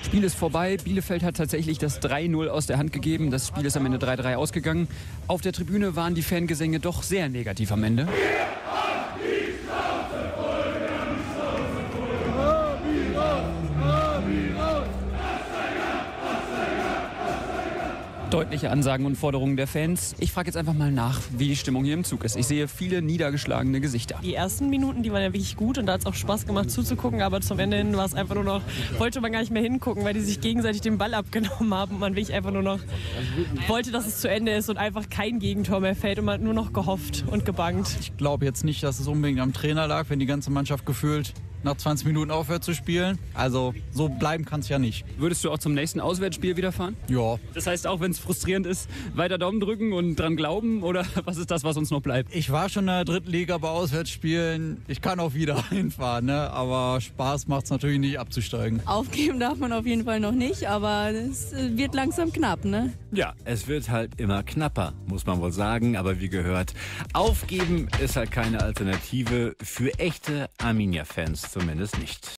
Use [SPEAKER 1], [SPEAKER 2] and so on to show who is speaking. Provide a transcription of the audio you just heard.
[SPEAKER 1] Spiel ist vorbei. Bielefeld hat tatsächlich das 3-0 aus der Hand gegeben. Das Spiel ist am Ende 3-3 ausgegangen. Auf der Tribüne waren die Fangesänge doch sehr negativ am Ende. Deutliche Ansagen und Forderungen der Fans. Ich frage jetzt einfach mal nach, wie die Stimmung hier im Zug ist. Ich sehe viele niedergeschlagene Gesichter.
[SPEAKER 2] Die ersten Minuten, die waren ja wirklich gut und da hat es auch Spaß gemacht zuzugucken, aber zum Ende hin war es einfach nur noch, wollte man gar nicht mehr hingucken, weil die sich gegenseitig den Ball abgenommen haben und man wirklich einfach nur noch wollte, dass es zu Ende ist und einfach kein Gegentor mehr fällt und man hat nur noch gehofft und gebangt.
[SPEAKER 3] Ich glaube jetzt nicht, dass es unbedingt am Trainer lag, wenn die ganze Mannschaft gefühlt nach 20 Minuten aufhört zu spielen. Also so bleiben kann es ja nicht.
[SPEAKER 1] Würdest du auch zum nächsten Auswärtsspiel wieder fahren?
[SPEAKER 3] Ja.
[SPEAKER 1] Das heißt, auch wenn es frustrierend ist, weiter Daumen drücken und dran glauben? Oder was ist das, was uns noch bleibt?
[SPEAKER 3] Ich war schon in der dritten Liga bei Auswärtsspielen. Ich kann auch wieder hinfahren, ne? Aber Spaß macht es natürlich nicht abzusteigen.
[SPEAKER 4] Aufgeben darf man auf jeden Fall noch nicht, aber es wird langsam knapp, ne?
[SPEAKER 5] Ja, es wird halt immer knapper, muss man wohl sagen. Aber wie gehört, aufgeben ist halt keine Alternative für echte Arminia-Fans zumindest nicht.